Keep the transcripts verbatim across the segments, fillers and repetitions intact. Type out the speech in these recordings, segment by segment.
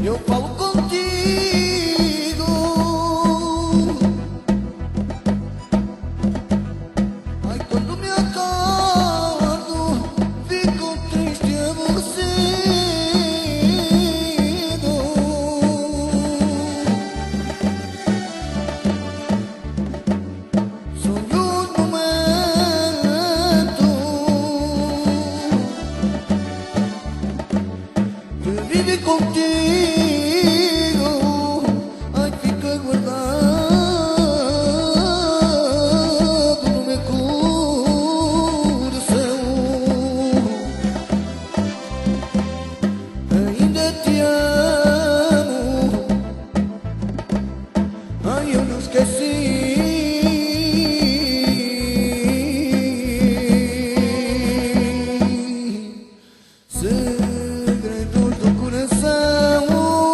Eu falo contigo. Ai, quando me acordo, fico triste e aborrecido. Sonho um momento de viver contigo. Ai, fica guardado no meu coração. Ainda te amo. Ai, eu não esqueci. Segredos do coração,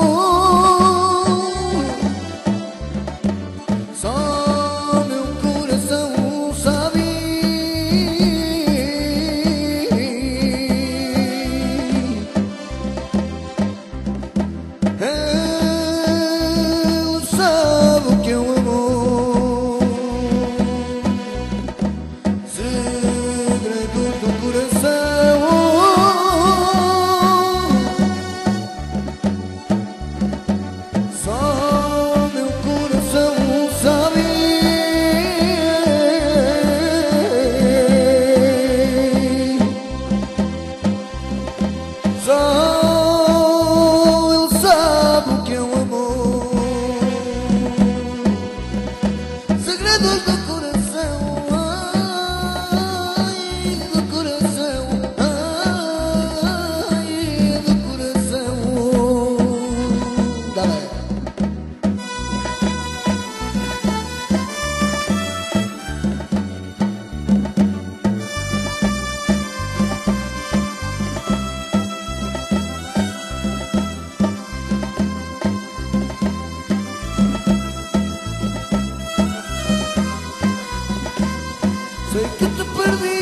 só meu coração sabe. Ele sabe o que eu amo. Segredos do coração, só meu coração sabe. Só ele sabe o que eu amo. Segredos do coração, ai, do coração, ai, do coração. Galera, sei que te perdi.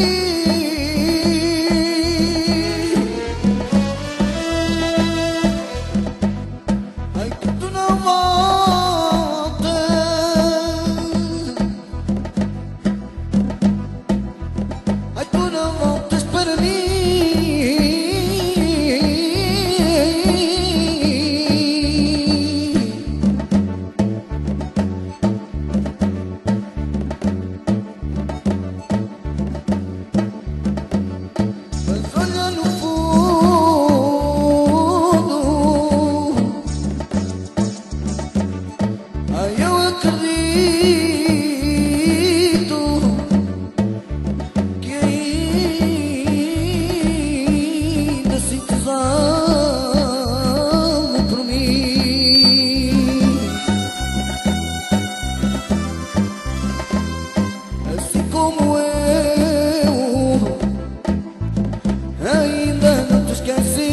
Ai, que tu não voltas. Ai, tu não voltas para mim. Mas olha no fundo, ai, eu acredito que ainda sintes algo por mim. Assim como eu ainda não te esqueci.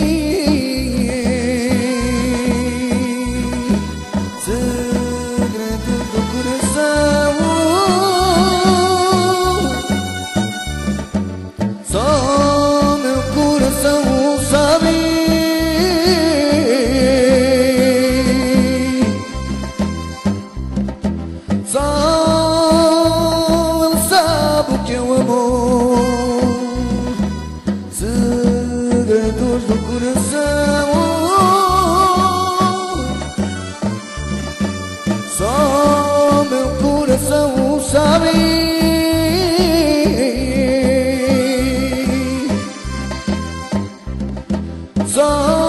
Segredos do coração, só meu coração sabe. Só ele sabe o que eu amo. Segredos do coração, só meu coração sabe. Só